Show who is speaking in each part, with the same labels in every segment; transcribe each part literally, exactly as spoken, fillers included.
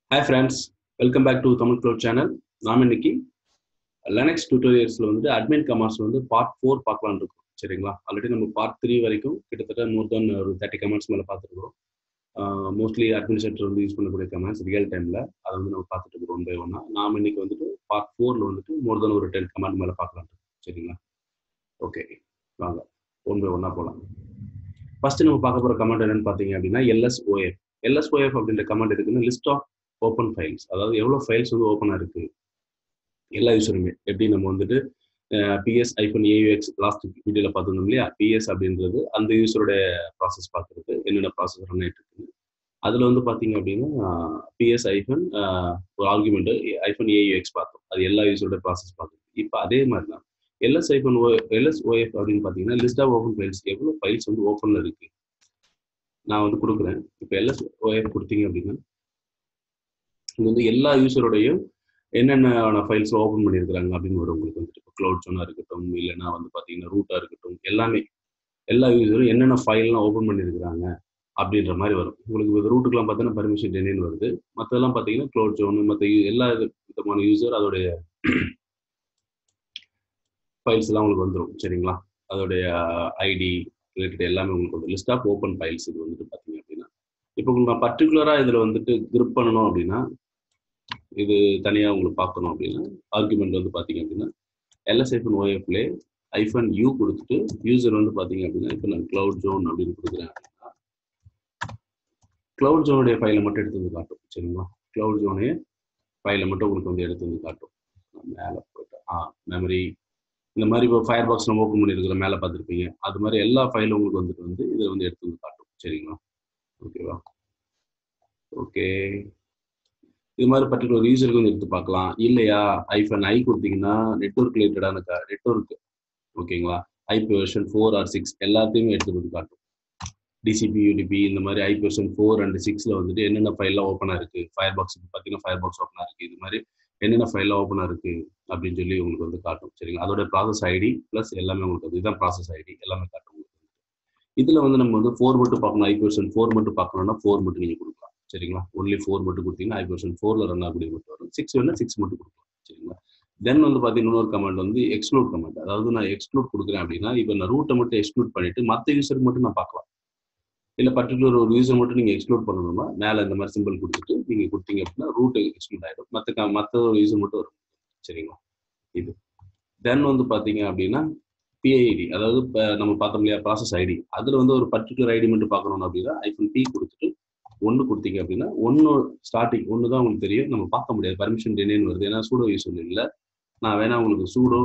Speaker 1: Hi friends, welcome back to Tamil Cloud channel. நாம் இன்னைக்கு Linux tutorialsல வந்து admin commands வந்து part four பார்க்கலாம் இருக்கோம். சரிங்களா? ஆல்ரெடி நம்ம part three வரைக்கும் கிட்டத்தட்ட more than ஒரு thirty commands மேல பார்த்துருக்கோம். மோஸ்ட்லி அட்மினிஸ்ட்ரேட்டர் வந்து யூஸ் பண்ணக்கூடிய கமாண்ட்ஸ் ரியல் டைம்ல அதை வந்து நம்ம பார்த்துட்டு இருக்கோம் ஒன் பை ஒன்னா. நாம் இன்னைக்கு வந்துட்டு பார்ட் ஃபோர்ல வந்துட்டு மோர் தென் ஒரு டென் கமாண்ட் மேலே பார்க்கலாம். சரிங்களா? ஓகே, வாங்க ஒன் பை ஒன்னா போகலாம். ஃபர்ஸ்ட் நம்ம பார்க்க போகிற கமாண்ட் என்னன்னு பார்த்தீங்க அப்படின்னா எல்எஸ்ஓஎஃப். எல்எஸ்ஓஎஃப் அப்படின்ற கமாண்ட் இருக்குன்னு லிஸ்ட் ஆஃப் ஓப்பன் ஃபைல்ஸ், அதாவது எவ்வளோ ஃபைல்ஸ் வந்து ஓப்பனாக இருக்கு எல்லா யூஸருமே. எப்படி நம்ம வந்துட்டு பிஎஸ் ஐஃபன் ஏயூஎக்ஸ் லாஸ்ட் வீடியோவில் பார்த்துருந்தோம் இல்லையா? பிஎஸ் அப்படின்றது அந்த யூஸருடைய ப்ராசஸ் பார்க்குறது, என்னென்ன ப்ராசஸ் ரன் ஆகிட்டு இருக்குது. அதில் வந்து பார்த்தீங்க அப்படின்னா பிஎஸ் ஐஃபன் ஒரு ஆர்குமெண்ட் ஐஃபன் ஏயூஎக்ஸ் பார்த்தோம், அது எல்லா யூஸரோட ப்ராசஸ் பார்க்குறது. இப்போ அதே மாதிரி தான் எல்எஸ் ஐஃபன் ஓ எல்எஸ்ஓஎஃப் அப்படின்னு பார்த்தீங்கன்னா லிஸ்ட் ஆஃப் ஓப்பன் ஃபைல்ஸ், எவ்வளோ ஃபைல்ஸ் வந்து ஓப்பனில் இருக்குது நான் வந்து கொடுக்குறேன். இப்போ எல்எஸ்ஓஎஃப் கொடுத்தீங்க அப்படின்னா இது வந்து எல்லா யூஸரோடையும் என்னென்ன ஃபைல்ஸ் ஓப்பன் பண்ணியிருக்கிறாங்க அப்படின்னு வரும் உங்களுக்கு வந்துட்டு. இப்போ க்ளவுட் ஜோனாக இருக்கட்டும், இல்லைன்னா வந்து பார்த்தீங்கன்னா ரூட்டாக இருக்கட்டும், எல்லாமே எல்லா யூஸரும் என்னென்ன ஃபைல்லாம் ஓப்பன் பண்ணியிருக்கிறாங்க அப்படின்ற மாதிரி வரும் உங்களுக்கு. இந்த ரூட்டுக்கெலாம் பார்த்தீங்கன்னா பர்மிஷன் டெனின்னு வருது, மற்றதெல்லாம் பார்த்தீங்கன்னா க்ளவுட் ஜோனு மற்ற எல்லா விதமான யூஸர் அதோடைய ஃபைல்ஸ் எல்லாம் உங்களுக்கு வந்துடும். சரிங்களா? அதோடைய ஐடி ரிலேட்டட் எல்லாமே உங்களுக்கு வந்து லிஸ்ட் ஆஃப் ஓப்பன் ஃபைல்ஸ் இது வந்துட்டு பார்த்தீங்க அப்படின்னா. இப்போ உங்களுக்கு நான் பர்டிகுலராக இதில் வந்துட்டு கிரிப் பண்ணணும் அப்படின்னா, இது தனியாக உங்களுக்கு பார்க்கணும் அப்படின்னா ஆர்குமெண்ட் வந்து பார்த்தீங்க அப்படின்னா எல்எஸ் ஐஃபன் ஓஎஃப்ல ஐஃபன் யூ கொடுத்துட்டு யூசர் வந்து பார்த்தீங்க அப்படின்னா இப்போ நான் க்ளவுட் ஜோன் அப்படின்னு கொடுக்குறேன் அப்படின்னா க்ளவுட் ஜோனுடைய ஃபைலை மட்டும் எடுத்து வந்து காட்டும். சரிங்களா? க்ளவுட் ஜோனுடைய ஃபைலை மட்டும் உங்களுக்கு வந்து எடுத்து வந்து காட்டும். மேலே போய்ட்டு ஆ மெமரி இந்த மாதிரி இப்போ ஃபயர் பாக்ஸ் நம்ம ஓப்பன் பண்ணியிருக்கிற மேலே பார்த்துருப்பீங்க, அது மாதிரி எல்லா ஃபைலும் உங்களுக்கு வந்துட்டு வந்து இதை வந்து எடுத்து வந்து காட்டும். சரிங்களா? ஓகேவா? ஓகே, இது மாதிரி பர்டிகுலர் யூசருக்கு வந்து எடுத்து பார்க்கலாம். இல்லையா ஐஃபன் ஐ கொடுத்தீங்கன்னா நெட்ஒர்க் ரிலேட்டடான நெட்ஒர்க், ஓகேங்களா, IP version four or six எல்லாத்தையுமே எடுத்து வந்து காட்டும். டிசிபி யூடிபி இந்த மாதிரி ஐபி வெர்ஷன் ஃபோர் அண்ட் சிக்ஸ்ல வந்துட்டு என்னென்ன ஃபைல்லாம் ஓப்பனாக இருக்கு, ஃபயர் பாக்ஸ் பார்த்தீங்கன்னா ஃபயர் பாக்ஸ் ஓப்பனாக இருக்கு, இது மாதிரி என்னென்ன ஃபைல்லாம் ஓப்பனாக இருக்கு அப்படின்னு சொல்லி உங்களுக்கு வந்து காட்டும். சரிங்களா? அதோட ப்ராசஸ் ஐடி ப்ளஸ் எல்லாமே உங்களுக்கு வந்து இதுதான் ப்ராசஸ் ஐடி எல்லாமே காட்டும். இதுல வந்து நம்ம வந்து ஃபோர் மட்டும் பார்க்கணும், ஐபி வெர்ஷன் ஃபோர் மட்டும் பார்க்கணும்னா ஃபோர் மட்டும் நீங்க கொடுக்கலாம். சரிங்களா? ஒன்லி ஃபோர் மட்டும் கொடுத்தீங்கன்னா ஐபி வெர்ஷன் ஃபோர்ல ரன் ஆகக்கூடிய மட்டும் வரும். சிக்ஸ் வேணா சிக்ஸ் மட்டும் கொடுக்கலாம். சரிங்களா? தென் வந்து பார்த்தீங்கன்னா இன்னொரு கமாண்ட் வந்து எக்ஸ்க்ளூட் கமாண்ட். அதாவது நான் எக்ஸ்க்ளூட் கொடுக்குறேன் அப்படின்னா இப்போ நான் ரூட்டை மட்டும் எக்ஸ்க்ளூட் பண்ணிட்டு மற்ற யூசருக்கு மட்டும் நான் பார்க்கலாம். இல்லை பர்டிகுலர் ஒரு யூசர் மட்டும் நீங்கள் எக்ஸ்க்ளூட் பண்ணணும்னா மேலே இந்த மாதிரி சிம்பிள் கொடுத்துட்டு நீங்கள் கொடுத்தீங்க அப்படின்னா ரூட் எக்ஸ்க்ளூட் ஆகிடும், மற்ற மற்ற ஒரு யூசர் மட்டும் வரும். சரிங்களா? இது தென் வந்து பார்த்தீங்க அப்படின்னா பிஐடி, அதாவது இப்போ நம்ம பார்த்தோம் இல்லையா ப்ராசஸ் ஐடி, அதில் வந்து ஒரு பர்டிகுலர் ஐடி மட்டும் பார்க்கணும் அப்படின்னா ஐஃபன் பி கொடுத்துட்டு ஒன்று கொடுத்தீங்க அப்படின்னா ஒன்று ஸ்டார்டிங் ஒன்று தான் உங்களுக்கு தெரியும், நம்ம பார்க்க முடியாது, பர்மிஷன் டெனேன்னு வருது. ஏன்னா சூடோ யூஸ் இல்லை, நான் வேணா உங்களுக்கு சூடோ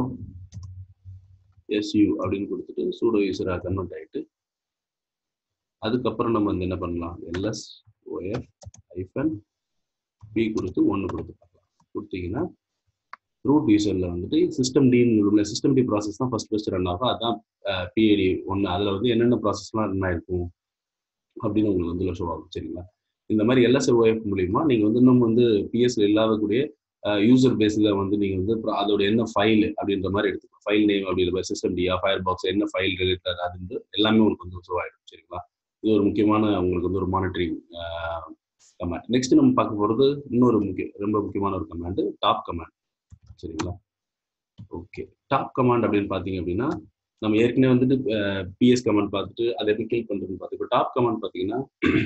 Speaker 1: எஸ்யூ அப்படின்னு கொடுத்துட்டு சூடோ யூஸராக கன்வெர்ட் ஆகிட்டு அதுக்கப்புறம் நம்ம வந்து என்ன பண்ணலாம், எல்எஸ் ஓஎஃப் ஐஃபன் பி கொடுத்து ஒன்று கொடுத்து பார்க்கலாம். கொடுத்தீங்கன்னா ரூட் யூசர்ல வந்துட்டு சிஸ்டம் டின்னு சிஸ்டம் டி ப்ராசஸ் தான் ஃபர்ஸ்ட் ஃபர்ஸ்ட் ரன் ஆகும். அதுதான் பிஐடி ஒன்று. அதில் வந்து என்னென்ன ப்ராசஸ்லாம் ரன் ஆயிருக்கும் அப்படின்னு உங்களுக்கு வந்து ஷோ ஆகும். சரிங்களா? இந்த மாதிரி எல்எஸ்ஓஎஃப் மூலியமா நீங்கள் வந்து இன்னும் வந்து பிஎஸ்ல இல்லாதக்கூடிய யூசர் பேஸில் வந்து நீங்கள் வந்து அதோட என்ன ஃபைல் அப்படின்ற மாதிரி எடுத்துக்கலாம். ஃபைல் நேம் அப்படின்ற மாதிரி சிஸ்டம் டியா ஃபயர் பாக்ஸ் என்ன ஃபைல் ரிலேட்டட் அது வந்து எல்லாமே உங்களுக்கு வந்து ஷோ ஆகிடும். சரிங்களா? இது ஒரு முக்கியமான உங்களுக்கு வந்து ஒரு மானிட்டரிங் கமாண்ட். நெக்ஸ்ட் நம்ம பார்க்க போகிறது இன்னொரு முக்கிய ரொம்ப முக்கியமான ஒரு கமாண்ட், டாப் கமாண்ட். சரிங்களா? ஓகே, டாப் கமாண்ட் அப்படின்னு பார்த்தீங்க அப்படின்னா நம்ம ஏற்கனவே வந்துட்டு பிஎஸ் கமாண்ட் பார்த்துட்டு அதை எப்படி கில் பண்ணுறதுன்னு பார்த்து, இப்போ டாப் கமாண்ட் பார்த்தீங்கன்னா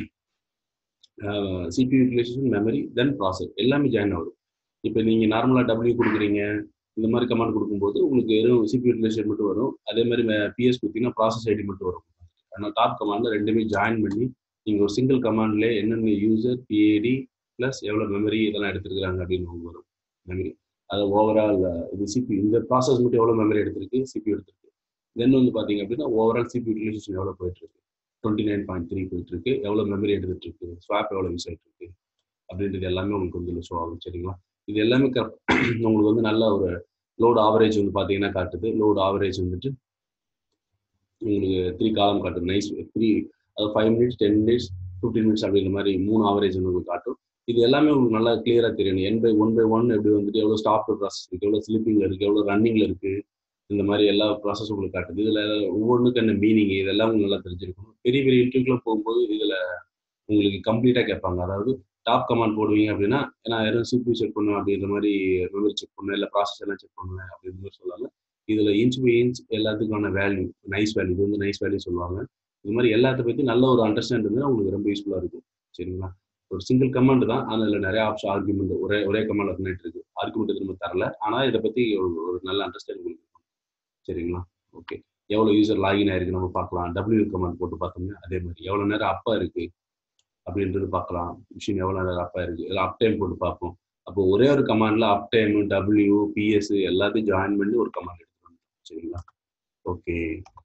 Speaker 1: CPU utilisation, memory, then process எல்லாமே ஜாயின் ஆகும். இப்போ நீங்கள் நார்மலாக டபிள்யூ கொடுக்குறீங்க இந்த மாதிரி கமாண்ட் கொடுக்கும்போது உங்களுக்கு வெறும் சிபியூ யூட்டிலைசேஷன் மட்டும் வரும். அதே மாதிரி பிஎஸ் கொடுத்தீங்கன்னா ப்ராசஸ் ஐடி மட்டும் வரும். ஆனால் டாப் கமாண்டில் ரெண்டுமே ஜாயின் பண்ணி நீங்கள் ஒரு சிங்கிள் கமாண்ட்லேயே என்னென்ன யூசர், பிஏடி ப்ளஸ் எவ்வளோ மெமரி இதெல்லாம் எடுத்துருக்குறாங்க அப்படின்னு வரும். மெமரி அது ஓவரால் இது சிபி இந்த ப்ராசஸ் மட்டும் எவ்வளோ மெமரி எடுத்திருக்கு, சிபி எடுத்திருக்கு. தென் வந்து பார்த்தீங்க அப்படின்னா ஓவரால் சிபி யூட்டிலைசேஷன் எவ்வளோ போயிட்டு இருக்கு, டுவெண்ட்டி நைன் பாயிண்ட் த்ரீ போயிட்டு இருக்கு, எவ்வளோ மெமரி எடுத்துட்டு இருக்கு, ஸ்வாப் எவ்வளோ யூஸ் ஆகிட்டு இருக்கு அப்படின்றது எல்லாமே உங்களுக்கு வந்து ஷோ ஆகும். சரிங்களா? இது எல்லாமே உங்களுக்கு வந்து நல்ல ஒரு லோடு ஆவரேஜ் வந்து பார்த்தீங்கன்னா காட்டுது. லோடு ஆவரேஜ் வந்துட்டு உங்களுக்கு த்ரீ காலம் காட்டும். நைஸ் த்ரீ அது five minutes ten minutes fifteen minutes அப்படின்ற மாதிரி மூணு ஆவரேஜ் உங்களுக்கு காட்டும். இது எல்லாமே உங்களுக்கு நல்லா கிளியராக தெரியணும். என் பை ஒன் பை ஒன் எப்படி வந்துட்டு எவ்வளோ ஸ்டாப் ப்ராசஸ் இருக்குது, எவ்வளோ ஸ்லிப்பிங்கில் இருக்குது, எவ்வளோ ரன்னிங்கில் இருக்குது, இந்த மாதிரி எல்லா ப்ராசஸும் உங்களுக்கு காட்டுது. இதில் ஒவ்வொன்றுக்கு என்ன மீனிங் இதெல்லாம் உங்களுக்கு நல்லா தெரிஞ்சிருக்கணும். பெரிய பெரிய இன்டர்வியூக்குள்ள போகும்போது இதில் உங்களுக்கு கம்ப்ளீட்டாக கேட்பாங்க. அதாவது டாப் கமாண்ட் போடுவீங்க அப்படின்னா நான் யாரும் சிபியூ செக் பண்ணுவேன் அப்படின்ற மாதிரி மெமரி செக் பண்ணுவேன் இல்லை ப்ராசஸ் எல்லாம் செக் பண்ணுவேன் அப்படின்ற மாதிரி சொல்லுவாங்க. இதில் இன்ச் பை இன்ச் எல்லாத்துக்கான வேல்யூ நைஸ் வேல்யூ இது வந்து நைஸ் வேல்யூ சொல்லுவாங்க. இது மாதிரி எல்லாத்த பற்றி நல்ல ஒரு அண்டர்ஸ்டாண்ட் இருந்தால் உங்களுக்கு ரொம்ப யூஸ்ஃபுல்லாக இருக்கும். சரிங்களா? ஒரு சிங்கிள் கமாண்ட் தான், ஆனால் இதில் நிறைய ஆப்ஷன் ஆர்குமெண்ட் ஒரே ஒரே கமாண்ட் பண்ணிட்டு இருக்கு. ஆர்குமெண்ட் திரும்ப தரல, ஆனால் இதை பற்றி ஒரு ஒரு நல்ல அண்டர்ஸ்டாண்ட் உங்களுக்கு இருக்கும். சரிங்களா? ஓகே. எவ்வளோ யூசர் லாகின் ஆயிருக்கு நம்ம பார்க்கலாம். டபிள்யூ கமாண்ட் போட்டு பார்த்தோம்னா அதே மாதிரி எவ்வளோ நேரம் அப்பா இருக்கு அப்படின்றது பார்க்கலாம். மிஷின் எவ்வளோ நேரம் அப்பா இருக்கு, இல்லை அப் டைம் போட்டு பார்ப்போம். அப்போ ஒரே ஒரு கமாண்ட்ல அப் டைம், டபிள்யூ, பிஎஸ் எல்லாத்தையும் ஜாயின் பண்ணி ஒரு கமாண்ட் எடுத்துக்கணும். சரிங்களா? ஓகே.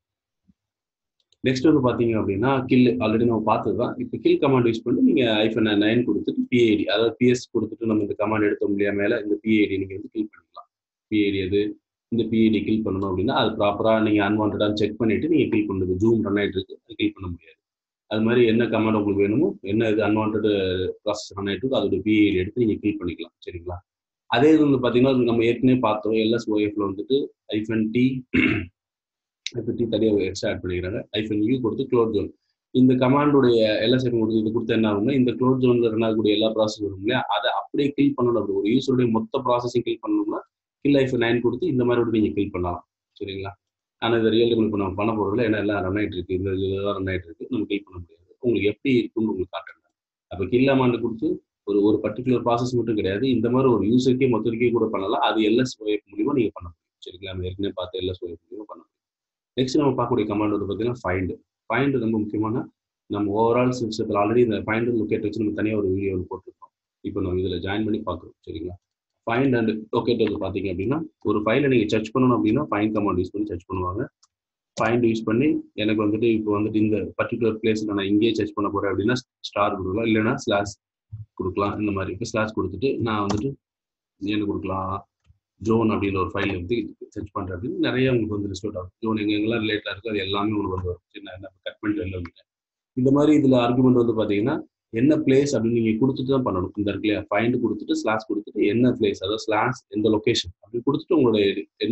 Speaker 1: நெக்ஸ்ட் வந்து பார்த்தீங்க அப்படின்னா கில் ஆல்ரெடி நம்ம பார்த்தது தான். இப்போ கில் கமாண்ட் யூஸ் பண்ணி நீங்கள் ஐஃபன் நைன் கொடுத்துட்டு பிஐடி, அதாவது பிஎஸ் கொடுத்துட்டு நம்ம இந்த கமாண்ட் எடுத்தோம் இல்லையா மேலே, இந்த பிஐடி நீங்கள் வந்து கில் பண்ணிக்கலாம். பிஐடி எது, இந்த பிஐடி கில் பண்ணணும் அப்படின்னா அது ப்ராப்பராக நீங்கள் அன்வான்டாக செக் பண்ணிட்டு நீங்கள் கில் பண்ணுறது. ஜூம் ரன் ஆகிட்டு இருக்கு, அது கில் பண்ண முடியாது. அது மாதிரி என்ன கமாண்ட் உங்களுக்கு வேணுமோ, என்ன இது அன்வான்ட் ப்ராசஸ் ரன் ஆகிட்டு இருக்கோ அதோட பிஐடி எடுத்து நீங்கள் கில் பண்ணிக்கலாம். சரிங்களா? அதே இது வந்து பார்த்தீங்கன்னா நம்ம ஏற்கனவே பார்த்தோம் எல்எஸ் ஓஎஃப்ல வந்துட்டு ஐஃபன் டி ஐஃபன் டி தனியாக எக்ஸ்ட்ரா ஆட் பண்ணிக்கிறாங்க. ஐஃபன் யூ கொடுத்து க்ளோட் ஜோன், இந்த கமாண்டுடைய எல்எஸ் கொடுத்து இது கொடுத்து என்ன ஆகும்னா இந்த க்ளோட் ஜோன்ல ரன் ஆகக்கூடிய எல்லா ப்ராசஸ் வரும் இல்லையா, அதை அப்படியே கில் பண்ணணும். அப்படி ஒரு யூஸருடைய மொத்த ப்ராசஸிங் கில் பண்ணணும்னா கில் ஐஃபன் நைன் கொடுத்து இந்த மாதிரி நீங்கள் கில் பண்ணலாம். சரிங்களா? ஆனால் இந்த ரியல் டைம் இப்போ நம்ம பண்ண போகிறதுல ஏன்னா எல்லாம் ரன் ஆகிட்டு இருக்கு, இந்த இதுதான் ரன் ஆகிட்டு இருக்கு, நம்ம கில் பண்ண முடியாது. உங்களுக்கு எப்படி இருக்குன்னு உங்களுக்கு காட்டுறேன். அப்போ கில் அமௌண்ட் கொடுத்து ஒரு ஒரு பர்டிகுலர் ப்ராசஸ் மட்டும் கிடையாது, இந்த மாதிரி ஒரு யூஸருக்கே மொத்தத்துக்கே கூட பண்ணலாம். அது எல்எஸ் ஓஎஃப் மூலியமா நீங்கள் பண்ண முடியும். சரிங்களா? நம்ம ஏற்கனவே பார்த்து எல்எஸ் ஓஎஃப் மூலியமா பண்ண முடியும். நெக்ஸ்ட் நம்ம பார்க்கக்கூடிய கமாண்ட் வந்து பார்த்தீங்கன்னா ஃபைண்ட். ஃபைண்ட் ரொம்ப முக்கியமான நம்ம ஓவரால் சிஸ்டத்தில் ஆல்ரெடி இந்த ஃபைண்ட் லொக்கேட் வச்சு நம்ம தனியாக ஒரு வீடியோ போட்டிருக்கோம். இப்போ நம்ம இதில் ஜாயின் பண்ணி பார்க்குறோம். சரிங்களா? ஃபைண்ட் அண்ட் லொக்கேட் வந்து பார்த்தீங்க அப்படின்னா ஒரு ஃபைலை நீங்கள் சர்ச் பண்ணணும் அப்படின்னா ஃபைண்ட் கமாண்ட் யூஸ் பண்ணி சர்ச் பண்ணுவாங்க. ஃபைண்ட் யூஸ் பண்ணி எனக்கு வந்துட்டு இப்போ வந்துட்டு இந்த பர்டிகுலர் பிளேஸில் நான் இங்கேயே சர்ச் பண்ண போகிறேன் அப்படின்னா ஸ்டார் கொடுக்கலாம், இல்லைன்னா ஸ்லாஷ் கொடுக்கலாம். இந்த மாதிரி இப்போ ஸ்லாஷ் கொடுத்துட்டு நான் வந்துட்டு என்ன கொடுக்கலாம், ஜோன் அப்படின்ற ஒரு ஃபைல் வந்து சர்ச் பண்ணுறேன் அப்படின்னு நிறைய உங்களுக்கு வந்து லிஸ்ட் அவுட் ஆகும். ஜோன் எங்க எங்கெல்லாம் ரிலேட்டாக இருக்குது அது எல்லாமே உங்களுக்கு வந்து வரும். சரி, நான் என்ன கட் பண்ணிட்டு வெளில வந்துட்டேன். இந்த மாதிரி இதில் ஆர்குமெண்ட் வந்து பார்த்தீங்கன்னா என்ன பிளேஸ் அப்படின்னு நீங்கள் கொடுத்துட்டு தான் பண்ணணும். இந்த இடத்துல ஃபைண்ட் கொடுத்துட்டு ஸ்லாஷ் கொடுத்துட்டு என்ன பிளேஸ், அதாவது ஸ்லாஷ் எந்த லொக்கேஷன் அப்படி கொடுத்துட்டு உங்களுடைய என்ன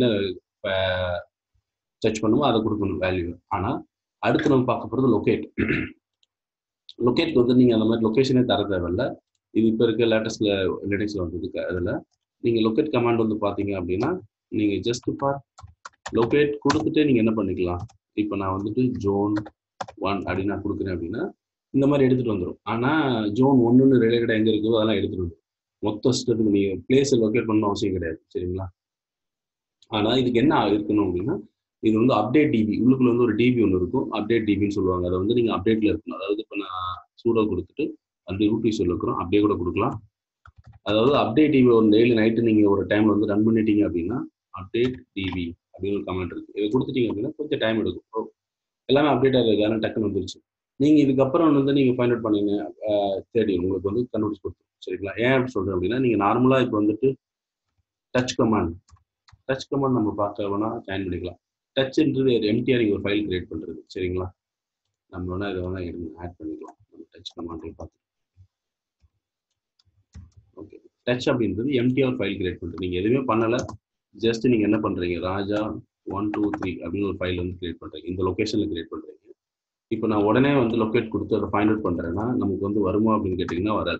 Speaker 1: சர்ச் பண்ணுமோ அதை கொடுக்கணும் வேல்யூ. ஆனால் அடுத்து நம்ம பார்க்க போகிறது லொக்கேட். லொக்கேட் வந்து நீங்கள் அந்த மாதிரி லொக்கேஷனே தர தேவையில்ல. இது இப்போ இருக்க லேட்டஸ்ட்ல லினக்ஸ்ல வந்ததுக்கு அதில் நீங்கள் லொக்கேட் கமாண்ட் வந்து பார்த்தீங்க அப்படின்னா நீங்கள் ஜஸ்ட் ஃபார் லொக்கேட் கொடுத்துட்டு நீங்கள் என்ன பண்ணிக்கலாம். இப்போ நான் வந்துட்டு ஜோன் ஒன் அப்படின்னு நான் கொடுக்குறேன் அப்படின்னா இந்த மாதிரி எடுத்துகிட்டு வந்துடும். ஆனால் ஜோன் ஒன்றுன்னு ரிலேட்டடாக எங்கே இருக்குதோ அதெல்லாம் எடுத்துகிட்டு வந்துடும். மொத்த சிஸ்டத்துக்கு நீங்கள் பிளேஸை லொக்கேட் பண்ணணும் அவசியம் கிடையாது. சரிங்களா? ஆனால் இதுக்கு என்ன இருக்கணும் அப்படின்னா இது வந்து அப்டேட் டிபி, உள்ளுக்குள்ள வந்து ஒரு டிபி ஒன்று இருக்கும், அப்டேட் டிபின்னு சொல்லுவாங்க. அதை வந்து நீங்கள் அப்டேட்டில் இருக்கணும். அதாவது இப்போ நான் சூடோ கொடுத்துட்டு அப்படி ரூட் யூஸில் இருக்கிறோம், அப்படியே கூட கொடுக்கலாம். அதாவது அப்டேட் டிபி ஒரு டெய்லி நைட்டு நீங்கள் ஒரு டைமில் வந்து ரன் பண்ணிட்டீங்க அப்படின்னா அப்டேட் டிபி அப்படின்னு ஒரு கமெண்ட் இருக்குது. இதை கொடுத்துட்டீங்க அப்படின்னா கொஞ்சம் டைம் எடுக்கும். எல்லாமே அப்டேட் ஆகுது, ஆனால் டக்குன்னு வந்துருச்சு. நீங்கள் இதுக்கப்புறம் வந்து நீங்கள் ஃபைண்ட் அவுட் பண்ணீங்க தேடி உங்களுக்கு வந்து கண்டுபிடிச்சு கொடுத்துரும். சரிங்களா? ஏன் அப்படி சொல்கிறேன் அப்படின்னா நீங்கள் நார்மலாக இப்போ வந்துட்டு டச் கமாண்ட் டச் கமாண்ட் நம்ம பார்க்க வேணா ஜாயின் பண்ணிக்கலாம். டச்ன்றது எம்டிஆர் நீங்கள் ஒரு ஃபைல் கிரியேட் பண்ணுறது. சரிங்களா? நம்ம வேணா இதை வேணா எடுங்க ஆட் பண்ணிக்கலாம். நம்ம டச் கமாண்டை பார்த்து ஓகே. டச் அப்படின்றது எம்டிஆர் ஃபைல் கிரியேட் பண்ணுறது. நீங்கள் எதுவுமே பண்ணலை, ஜஸ்ட் நீங்கள் என்ன பண்ணுறீங்க, ராஜா ஒன் டூ த்ரீ அப்படின்னு ஒரு ஃபைல் வந்து கிரியேட் பண்ணுறீங்க. இந்த லொக்கேஷனில் கிரியேட் பண்ணுறீங்க. இப்போ நான் உடனே வந்து லொக்கேட் கொடுத்து அதை ஃபைண்ட் அவுட் பண்ணுறேன்னா நமக்கு வந்து வருமா அப்படின்னு கேட்டிங்கன்னா வராது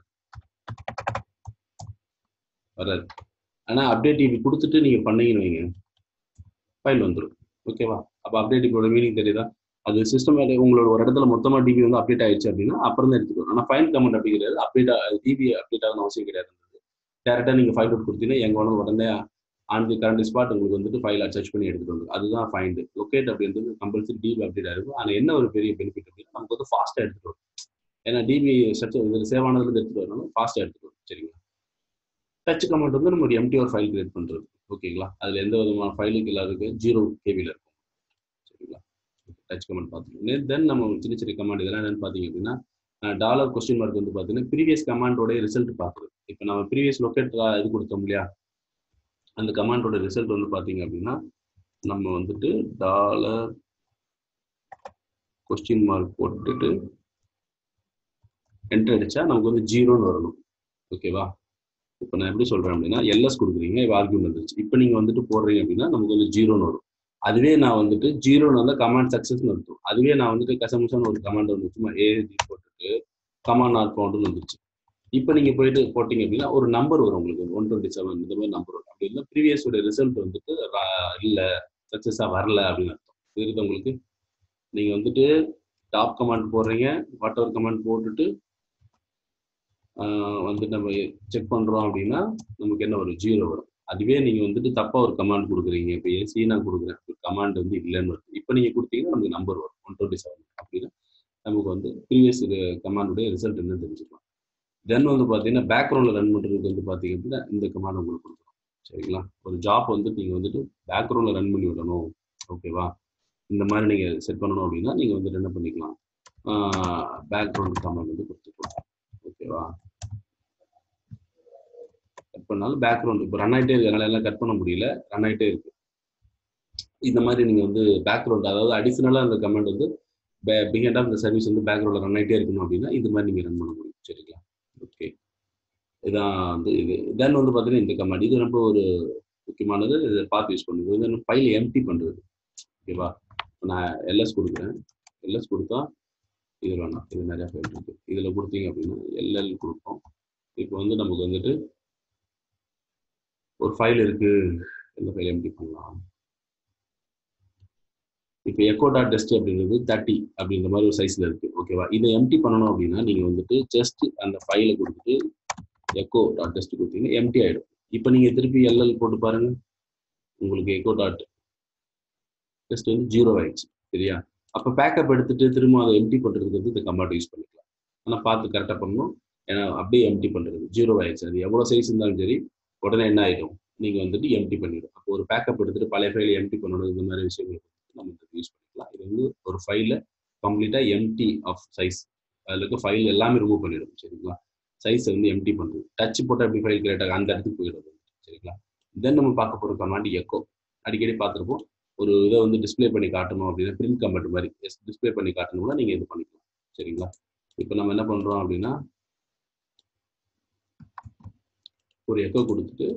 Speaker 1: வராது ஆனால் அப்டேட் டிபி கொடுத்துட்டு நீங்கள் பண்ணீங்கன்னு வைங்க ஃபைல் வந்துடும். ஓகேவா? அப்போ அப்டேட் டிபியோட மீனிங் தெரியுதா? அது சிஸ்டம் உங்களோட ஒரு இடத்துல மொத்தமாக டிபி வந்து அப்டேட் ஆயிடுச்சு அப்படின்னா அப்புறம் தான் எடுத்துக்கணும். ஆனால் ஃபைல் கமெண்ட் அப்படி கிடையாது, அப்டேட் டிபி அப்டேட் ஆகணும் அவசியம் கிடையாது. டேரெக்டாக நீங்கள் ஃபைல் அவுட் கொடுத்தீங்கன்னா எங்கே வேணும் உடனே ஆன் தி கரண்ட் ஸ்பாட் உங்களுக்கு வந்துட்டு ஃபைல் சர்ச் பண்ணி எடுத்துகிட்டு வந்துடும். அதுதான் ஃபைண்ட். லொக்கேட் அப்படின்றது கம்பல்சரி டிபி அப்டேட் ஆகிருக்கும். ஆனால் என்ன ஒரு பெரிய பெனிஃபிட் அப்படின்னா நமக்கு வந்து ஃபாஸ்ட்டாக எடுத்துகிட்டு வரும். ஏன்னா டிபி ஸ்ட்ரக்சர் இதில் சேவ் ஆனதுலேருந்து எடுத்துகிட்டு வரணும், ஃபாஸ்ட்டாக எடுத்துகிட்டு வரும். சரிங்களா? டச் கமெண்ட் வந்து நம்ம ஒரு எம்டி ஒரு ஃபைல் கிரியேட் பண்ணுறது. ஓகேங்களா? அதில் எந்த விதமான ஃபைலுக்கு இல்லாததுக்கு ஜீரோ கேபியில் இருக்கும். சரிங்களா? டச் கமெண்ட் பார்த்துக்கோங்க. தென் நம்ம சின்ன சின்ன கமாண்ட் இதெல்லாம் என்னென்னு பார்த்தீங்க அப்படின்னா டாலர் கொஸ்டின் மார்க் வந்து பார்த்தீங்கன்னா ப்ரீவியஸ் கமாண்டோடைய ரிசல்ட் பார்க்குறது. இப்போ நம்ம ப்ரீவியஸ் லொக்கேட் இது கொடுத்தோம் இல்லையா, அந்த கமாண்டோட ரிசல்ட் வந்து பார்த்தீங்க அப்படின்னா நம்ம வந்துட்டு டாலர் கொஸ்டின் மார்க் போட்டுட்டு என்டர் அடிச்சா நமக்கு வந்து ஜீரோன்னு வரணும். ஓகேவா? இப்போ நான் எப்படி சொல்கிறேன் அப்படின்னா எல்எஸ் கொடுக்குறீங்க, இப்போ ஆர்கியூமெண்ட் வந்துருச்சு. இப்போ நீங்கள் வந்துட்டு போடுறீங்க அப்படின்னா நமக்கு வந்து ஜீரோன்னு வரும். அதுவே நான் வந்துட்டு ஜீரோன்னு வந்து கமாண்ட் சக்ஸஸ்ன்னு இருக்கும். அதுவே நான் வந்துட்டு கசமுசான ஒரு கமாண்ட் வந்து சும்மா ஏஜி போட்டுட்டு கமாண்ட் நாட் ஃபவுண்டுன்னு வந்துருச்சு. இப்போ நீங்கள் போயிட்டு போட்டிங்க அப்படின்னா ஒரு நம்பர் வரும் உங்களுக்கு ஒன் டுவெண்ட்டி செவன் இந்த மாதிரி நம்பர் வரும். அப்படி இல்லை ப்ரீவியஸோட ரிசல்ட் வந்துட்டு இல்லை சக்ஸஸாக வரல அப்படின்னு அர்த்தம். புரியுது உங்களுக்கு? நீங்கள் வந்துட்டு டாப் கமாண்ட் போடுறீங்க, வாட் எவர் கமாண்ட் போட்டுட்டு வந்து நம்ம செக் பண்ணுறோம் அப்படின்னா நமக்கு என்ன வரும்? ஜீரோ வரும். அதுவே நீங்கள் வந்துட்டு தப்பாக ஒரு கமாண்ட் கொடுக்குறீங்க, இப்போ ஏன் சி நான் கொடுக்குறேன், கமாண்ட் வந்து இல்லைன்னு வருது. இப்போ நீங்கள் கொடுத்தீங்கன்னா நமக்கு நம்பர் வரும் ஒன் டுவெண்ட்டி செவன் அப்படின்னா நமக்கு வந்து ப்ரீவியஸ் கமாண்டுடைய ரிசல்ட் என்னன்னு தெரிஞ்சுக்கலாம். தென் வந்து பார்த்தீங்கன்னா பேக்ரவுண்டில் ரன் பண்ணுறதுக்கு வந்து பார்த்தீங்க அப்படின்னா இந்த கமாண்ட் உங்களுக்கு கொடுக்குறோம். சரிங்களா? ஒரு ஜாப் வந்து நீங்கள் வந்துட்டு பேக்ரவுண்டில் ரன் பண்ணி விடணும், ஓகேவா? இந்த மாதிரி நீங்கள் செட் பண்ணணும் அப்படின்னா நீங்கள் வந்துட்டு என்ன பண்ணிக்கலாம், பேக்ரவுண்ட் கமாண்ட் வந்து கொடுத்துக்கலாம். ஓகேவா? கட் பண்ணாலும் பேக்ரவுண்ட் இப்போ ரன் ஆகிட்டே இருக்கு, அதனால எல்லாம் கட் பண்ண முடியல, ரன் ஆகிட்டே இருக்கு. இந்த மாதிரி நீங்கள் வந்து பேக்ரவுண்ட், அதாவது அடிஷனலாக அந்த கமெண்ட் வந்து பிஹைண்ட் ஆஃப் இந்த சர்வீஸ் வந்து பேக்ரவுண்டில் ரன் ஆகிட்டே இருக்கணும் அப்படின்னா இது மாதிரி நீங்கள் ரன் பண்ண முடியும். சரிங்களா? ஓகே, இதான் வந்து இது. தென் வந்து பார்த்தீங்கன்னா இந்த கமாண்ட் இது ரொம்ப ஒரு முக்கியமானது, இதை பார்த்து யூஸ் பண்ணுது. இது வந்து ஃபைல் எம்டி பண்ணுறது. ஓகேவா? நான் எல்எஸ் கொடுக்குறேன், எல்எஸ் கொடுத்தா இது வேணாம், இது நிறையா ஃபைல் இருக்கு, இதில் கொடுத்தீங்க அப்படின்னா எல்எல் கொடுப்போம். இப்போ வந்து நமக்கு வந்துட்டு ஒரு ஃபைல் இருக்கு, எந்த ஃபைல் எம்டி பண்ணலாம். இப்போ எக்கோ டாட் டெஸ்ட் அப்படிங்கிறது தேர்ட்டி அப்படின்ற மாதிரி ஒரு சைஸ்ல இருக்கு. ஓகேவா? இதை எம்டி பண்ணணும் அப்படின்னா நீங்க வந்துட்டு ஜஸ்ட் அந்த ஃபைலை கொடுத்துட்டு எக்கோ டாட் டெஸ்ட் கொடுத்தீங்கன்னா எம்டி ஆயிடும். இப்போ நீங்க திருப்பி எல்எல் போட்டு பாருங்க, உங்களுக்கு எக்கோ டாட் டெஸ்ட் வந்து ஜீரோ ஆயிடுச்சு. சரியா? அப்போ பேக்கப் எடுத்துட்டு திரும்ப அதை எம்டி பண்றதுக்கு வந்து இந்த கமாண்ட் யூஸ் பண்ணிக்கலாம். ஆனால் பார்த்து கரெக்டாக பண்ணணும், ஏன்னா அப்படியே எம்டி பண்றது ஜீரோ ஆயிடுச்சு. அது எவ்வளோ சைஸ் இருந்தாலும் சரி உடனே என்ன ஆயிடும், நீங்க வந்துட்டு எம்டி பண்ணிடும். அப்போ ஒரு பேக்கப் எடுத்துட்டு பழைய ஃபைலை எம்டி பண்ணணும், இந்த மாதிரி விஷயங்கள் நம்ம யூஸ் பண்ணிக்கலாம். இது வந்து ஒரு ஃபைல கம்ப்ளீட்டா எம்டி ஆஃப் சைஸ், அதுல இருக்க ஃபைல் எல்லாமே ரிமூவ் பண்ணிடும். சரிங்களா? சைஸை வந்து எம்டி பண்றது, டச் போட்டு அப்படி ஃபைல் கிரியேட் ஆகும், அந்த இடத்துக்கு போயிடுது. சரிங்களா? தென் நம்ம பார்க்க போற கமாண்ட் எக்கோ. அடிக்கடி பார்த்துருப்போம், ஒரு இதை வந்து டிஸ்பிளே பண்ணி காட்டணும் அப்படின்னா பிரிண்ட் கமாண்ட் மாதிரி டிஸ்பிளே பண்ணி காட்டணும்னா நீங்க இது பண்ணிக்கலாம். சரிங்களா? இப்போ நம்ம என்ன பண்றோம் அப்படின்னா ஒரு எக்கோ கொடுத்துட்டு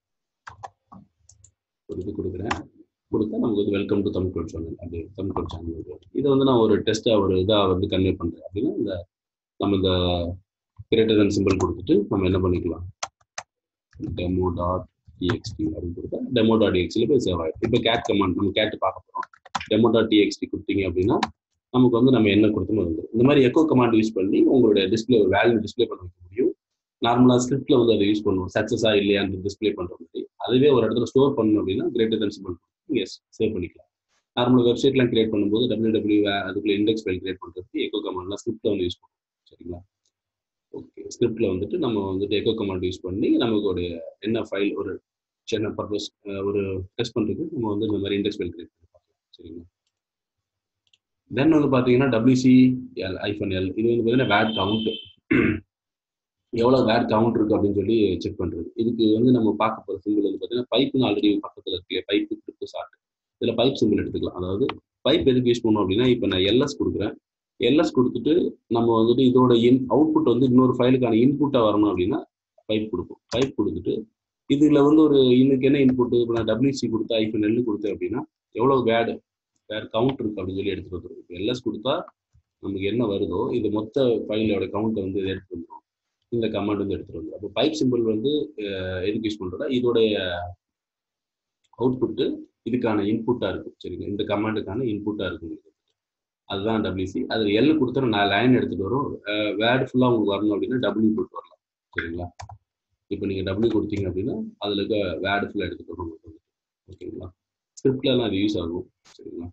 Speaker 1: ஒரு இது கொடுக்குறேன், கொடுத்தா நமக்கு வந்து welcome to Tamil code channel, அது தமிழ் கோட் சேனல். இதை வந்து நான் ஒரு டெஸ்ட்டா ஒரு இதாக வந்து கன்வே பண்றேன் அப்படின்னா இந்த நம்ம இந்த கிரேட்டர் தன் சிம்பிள் கொடுத்துட்டு நம்ம என்ன பண்ணிக்கலாம், டெமோ டாட் டிஎக்ஸ்டி அப்படின்னு கொடுத்தா டெமோ டாட் டிஎக்ஸ்டியில் போய் சேவ் ஆகிடும். இப்போ கேட் கமாண்ட் நம்ம கேட்டு பார்க்க போகிறோம். டெமோ டாட் டிஎக்ஸ்டி கொடுத்தீங்க அப்படின்னா நமக்கு வந்து நம்ம என்ன கொடுத்தோமோ வந்து இந்த மாதிரி எக்கோ கமாண்ட் யூஸ் பண்ணி உங்களுடைய டிஸ்பிளே ஒரு வேல்யூ டிஸ்பிளே பண்ண வைக்க முடியும். நார்மலாக ஸ்கிரிப்ட்ல வந்து அதை யூஸ் பண்ணுவோம், சக்ஸஸா இல்லையான்னு டிஸ்பிளே பண்ற மாதிரி. அதுவே ஒரு இடத்துல ஸ்டோர் பண்ணணும் அப்படின்னா கிரேட்டர் தன் சிம்பிள் நீங்க சேவ் பண்ணிக்கலாம். நார்மல் வெப்சைட்லாம் கிரியேட் பண்ணும்போது டபிள்யூ டபிள்யூ அதுக்குள்ள இண்டெக்ஸ் ஃபைல் கிரியேட் பண்ணுறதுக்கு எக்கோ கமாண்ட்லாம் ஸ்கிரிப்ட்ல வந்து யூஸ் பண்ணுவோம். சரிங்களா? ஓகே, ஸ்கிரிப்ட்ல வந்துட்டு நம்ம வந்துட்டு எக்கோ கமாண்ட் யூஸ் பண்ணி நமக்கு ஒரு என்ன ஃபைல் ஒரு சின்ன பர்பஸ் ஒரு டெஸ்ட் பண்ணுறதுக்கு நம்ம வந்து இந்த மாதிரி இண்டெக்ஸ் ஃபைல் கிரியேட் பண்ணி பார்க்கலாம். சரிங்களா? தென் வந்து பார்த்தீங்கன்னா டபிள்யூசி எல் ஐஃபன் எல் இது வந்து பார்த்தீங்கன்னா வேட் கவுண்ட், எவ்வளோ வேட் கவுண்ட் இருக்கு அப்படின்னு சொல்லி செக் பண்ணுறது. இதுக்கு வந்து நம்ம பார்க்க போகிற சிம்பிள் வந்து பார்த்தீங்கன்னா பைப்புன்னு ஆல்ரெடி பக்கத்தில் இருக்கு, பைப்பு கிரிப்டு ஷார்ட். இதில் பைப் சிம்பிள் எடுத்துக்கலாம். அதாவது பைப் எதுக்கு யூஸ் பண்ணோம் அப்படின்னா இப்போ நான் எல்எஸ் கொடுக்குறேன், எல்எஸ் கொடுத்துட்டு நம்ம வந்துட்டு இதோட இன் அவுட்புட் வந்து இன்னொரு ஃபைலுக்கான இன்புட்டாக வரணும் அப்படின்னா பைப் கொடுப்போம். பைப் கொடுத்துட்டு இதில் வந்து ஒரு இன்னைக்கு என்ன இன்புட், இப்போ நான் டபிள்யூசி கொடுத்தா ஐஃபன் எல் கொடுத்தேன் அப்படின்னா எவ்வளோ வேட் வேட் கவுண்ட் இருக்கு அப்படின்னு சொல்லி எடுத்துகிட்டு வந்துடும். இப்போ எல்எஸ் கொடுத்தா நமக்கு என்ன வருதோ இது மொத்த ஃபைலோட கவுண்ட்டை வந்து எடுத்துகிட்டு வந்துடும், இந்த கமாண்ட் வந்து எடுத்துட்டு வந்து. அப்போ பைப் சிம்பிள் வந்து எதுக்கு யூஸ் பண்றதா, இதோடைய அவுட்புட்டு இதுக்கான இன்புட்டா இருக்கும். சரிங்களா? இந்த கமாண்டுக்கான இன்புட்டா இருக்கும், அதுதான் டபிள்யூசி. அதில் எல் கொடுத்தா நான் லைன் எடுத்துட்டு வரும், வேர்டு ஃபுல்லா உங்களுக்கு வரணும் அப்படின்னா டபிள்யூ போட்டு வரலாம். சரிங்களா? இப்போ நீங்க டபிள்யூ கொடுத்தீங்க அப்படின்னா அதுல இருக்க வேர்டு ஃபுல்லா எடுத்துட்டு வரும். ஓகேங்களா? ஸ்கிரிப்ட்ல எல்லாம் அது யூஸ் ஆகும். சரிங்களா?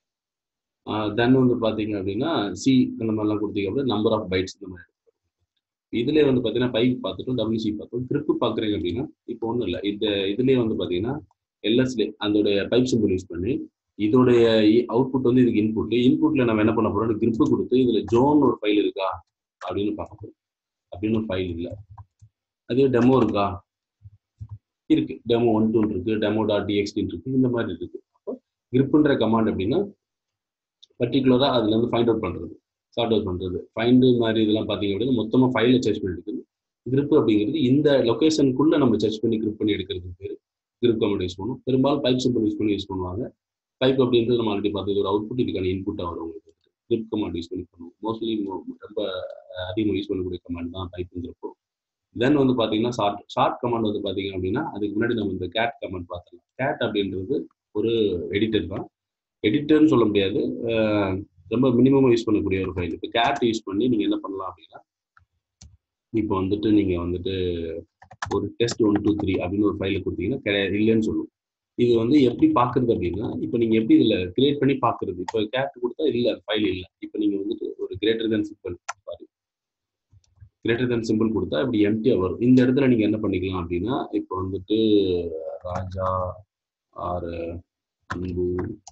Speaker 1: தென் வந்து பாத்தீங்க அப்படின்னா சி இந்த மாதிரிலாம் கொடுத்தீங்க அப்படின்னா நம்பர் ஆஃப் பைட்ஸ் இந்த மாதிரி. இதுலேயே வந்து பார்த்தீங்கன்னா பைப் பார்த்துட்டோம், டபிள்யூசி பார்த்தோம், கிரிப்பு பார்க்குறீங்க அப்படின்னா இப்போ ஒன்றும் இல்லை, இந்த இதுலேயே வந்து பார்த்தீங்கன்னா எல்எஸ்லே அதோடைய பைப் சிம்பிள் யூஸ் பண்ணி இதோடைய அவுட்புட் வந்து இதுக்கு இன்புட், இன்புட்டில் நம்ம என்ன பண்ண போகிறோம், கிரிப்பு கொடுத்து இதில் ஜோன் ஒரு ஃபைல் இருக்கா அப்படின்னு பார்க்க போகிறோம். அப்படின்னு ஒரு ஃபைல் இல்லை. அதே டெமோ இருக்கா, இருக்கு, டெமோ ஒன் டூ இருக்கு, டெமோ டாட் டிஎக்ஸ்டி இருக்கு, இந்த மாதிரி இருக்கு. அப்போ கிரிப்புன்ற கமாண்ட் அப்படின்னா பர்டிகுலராக அதுல இருந்து ஃபைண்ட் அவுட் பண்ணுறது, சார்ட் அவுட் பண்ணுறது, ஃபைண்டு மாதிரி இதெல்லாம் பார்த்தீங்க அப்படின்னா மொத்தமாக ஃபைலை சர்ச் பண்ணி எடுக்குது. கிரிப் அப்படிங்கிறது இந்த லொக்கேஷனுக்குள்ள நம்ம சர்ச் பண்ணி கிரிப் பண்ணி எடுக்கிறதுக்கு பேர் கிரிப் கமாண்ட் யூஸ் பண்ணுவோம். பெரும்பாலும் பைப் சிம்பிள் யூஸ் பண்ணி யூஸ் பண்ணுவாங்க. பைப் அப்படின்றது நம்ம ஆல்ரெடி பார்த்தது ஒரு அவுட்புட், இதுக்கான இன்புட்டாக வரும் உங்களுக்கு. கிரிப் கமாண்ட் யூஸ் பண்ணி பண்ணுவோம். மோஸ்ட்லி ரொம்ப அதிகமாக யூஸ் பண்ணக்கூடிய கமாண்ட் தான் பைப்புங்கிறப்போ தென் வந்து பார்த்தீங்கன்னா ஷார்ட் ஷார்ட் கமாண்ட் வந்து பார்த்தீங்க அப்படின்னா அதுக்கு முன்னாடி நம்ம இந்த கேட் கமாண்ட் பார்த்துக்கலாம். கேட் அப்படின்றது ஒரு எடிட்டர் தான். எடிட்டர்னு சொல்ல முடியாது, ரொம்ப மினிமமாக யூஸ் பண்ணக்கூடிய ஒரு ஃபைல். இப்போ கேட் யூஸ் பண்ணி நீங்கள் என்ன பண்ணலாம் அப்படின்னா, இப்போ வந்துட்டு நீங்கள் வந்துட்டு ஒரு டெஸ்ட் ஒன் டூ த்ரீ அப்படின்னு ஒரு ஃபைலை கொடுத்தீங்கன்னா கிடையாது, இல்லைன்னு சொல்லும். இது வந்து எப்படி பார்க்குறது அப்படின்னா, இப்போ நீங்கள் எப்படி இதில் கிரியேட் பண்ணி பார்க்குறது. இப்போ கேட் கொடுத்தா இல்லை, ஃபைல் இல்லை. இப்போ நீங்கள் வந்துட்டு ஒரு greater than symbol sorry greater than symbol கொடுத்தா இப்படி எம்டியாக வரும். இந்த இடத்துல நீங்கள் என்ன பண்ணிக்கலாம் அப்படின்னா, இப்போ வந்துட்டு ராஜா ஆர் அன்பு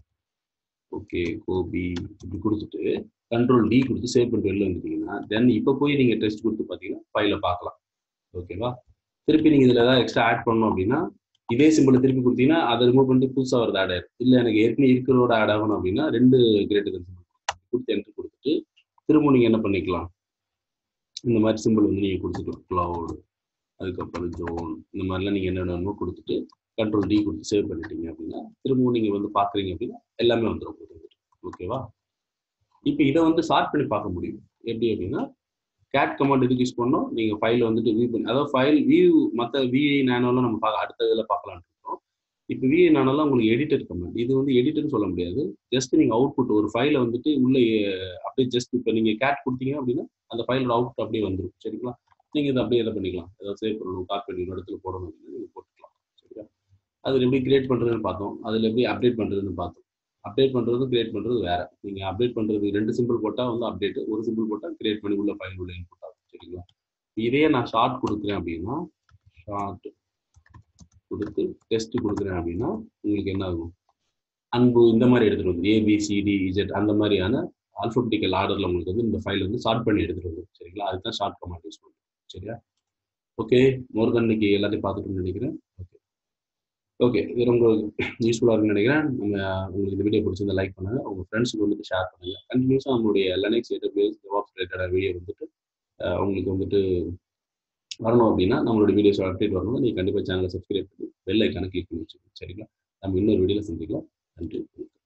Speaker 1: ஓகே கோபி இப்படி கொடுத்துட்டு கண்ட்ரோல் டி கொடுத்து சேவ் பண்ணிட்டு வெளில வந்துட்டீங்கன்னா தென் இப்போ போய் நீங்கள் டெஸ்ட் கொடுத்து பார்த்தீங்கன்னா ஃபைலை பார்க்கலாம். ஓகேவா? திருப்பி நீங்கள் இதில் ஏதாவது எக்ஸ்ட்ரா ஆட் பண்ணணும் அப்படின்னா இதே சிம்பிளை திருப்பி கொடுத்தீங்கன்னா அதை ரிமூவ் பண்ணிட்டு புதுசாக வருது ஆட் ஆயிடும். இல்லை எனக்கு ஏற்கனவே இருக்கிறோட ஆட் ஆகணும் அப்படின்னா ரெண்டு கிரேட்டர் தென் சிம்பிள் கொடுத்து என்ட்ரு கொடுத்துட்டு திரும்ப நீங்கள் என்ன பண்ணிக்கலாம், இந்த மாதிரி சிம்பிள் வந்து நீங்கள் கொடுத்துக்கலாம். க்ளவுட் அதுக்கப்புறம் ஜோன் இந்த மாதிரிலாம் நீங்கள் என்ன வேணுமோ கொடுத்துட்டு கண்ட்ரோல் டி கொடுத்து சேவ் பண்ணிட்டீங்க அப்படின்னா திரும்பவும் நீங்கள் வந்து பார்க்குறீங்க அப்படின்னா எல்லாமே வந்துடும். ஓகேவா? இப்போ இதை வந்து ஷார்ட் பண்ணி பார்க்க முடியும். எப்படி அப்படின்னா கேட் கமாண்ட் எதுக்கு யூஸ் பண்ணோம், நீங்கள் ஃபைலை வந்துட்டு வியூ பண்ணி, அதாவது ஃபைல் வியூ மற்ற விஐ நானோலாம் நம்ம பார்க்க அடுத்த இதில் பார்க்கலான்னு இருக்கோம். இப்போ விஐ நானோலாம் உங்களுக்கு எடிட்டர் கமாண்ட், இது வந்து எடிட்டர்னு சொல்ல முடியாது. ஜஸ்ட் நீங்கள் அவுட்புட் ஒரு ஃபைலை வந்துட்டு உள்ளே அப்படியே ஜஸ்ட் இப்போ நீங்கள் கேட் கொடுத்தீங்க அப்படின்னா அந்த ஃபைலோட அவுட்புட் அப்படியே வந்துடும். சரிங்களா? நீங்கள் இதை அப்படியே இதை பண்ணிக்கலாம், ஏதாவது சேவ் பண்ணணும் காப்பி பண்ணி ஒரு இடத்துல போடணும் அப்படின்னா நீங்கள் போட்டுக்கலாம். சரிங்களா? அதில் எப்படி கிரியேட் பண்ணுறதுன்னு பார்த்தோம், அதில் எப்படி அப்டேட் பண்ணுறதுன்னு பார்த்தோம். அப்டேட் பண்ணுறது கிரியேட் பண்ணுறது வேறு. நீங்கள் அப்டேட் பண்ணுறது ரெண்டு சிம்பிள் போட்டால் வந்து அப்டேட்டு, ஒரு சிம்பிள் போட்டால் கிரியேட் பண்ணி உள்ள ஃபைல் உள்ள இன்புட் ஆகும். சரிங்களா? இதே நான் ஷார்ட் கொடுக்குறேன் அப்படின்னா ஷார்ட் கொடுத்து டெஸ்ட் கொடுக்குறேன் அப்படின்னா உங்களுக்கு என்ன ஆகும், அன்பு இந்த மாதிரி எடுத்துகிட்டு வந்து ஏபிசிடி இஜெட் அந்த மாதிரியான ஆல்ஃபபெட்டிக்கல் ஆர்டரில் உங்களுக்கு வந்து இந்த ஃபைல் வந்து ஷார்ட் பண்ணி எடுத்துகிட்டு வந்து. சரிங்களா? அதுதான் ஷார்ட் கமாண்ட் யூஸ் பண்ணுறோம். சரியா? ஓகே, மோர் தென் இன்னைக்கு எல்லாத்தையும் பார்த்துட்டு நினைக்கிறேன். ஓகே ஓகே இது ரொம்ப யூஸ்ஃபுல்லாக இருக்குன்னு நினைக்கிறேன். நம்ம உங்களுக்கு இந்த வீடியோ பிடிச்சிருந்தா லைக் பண்ணுங்கள், உங்கள் ஃப்ரெண்ட்ஸுக்கு வந்துட்டு ஷேர் பண்ணுங்கள். கண்டினியூஸாக நம்மளுடைய லினக்ஸ் டேட்டாபேஸ் டெவாப்ஸ் ரிலேட்டடான வீடியோ வந்துட்டு உங்களுக்கு வந்துட்டு வரணும் அப்படின்னா நம்மளோட வீடியோஸ் அப்டேட் வரணும், நீங்கள் கண்டிப்பாக சேனலை சப்ஸ்கிரைப் பண்ணி பெல் ஐக்கானை கிளிக் பண்ணி வச்சுக்கோங்க. சரிங்களா? நம்ம இன்னொரு வீடியோவில் சந்திக்கலாம். நன்றி.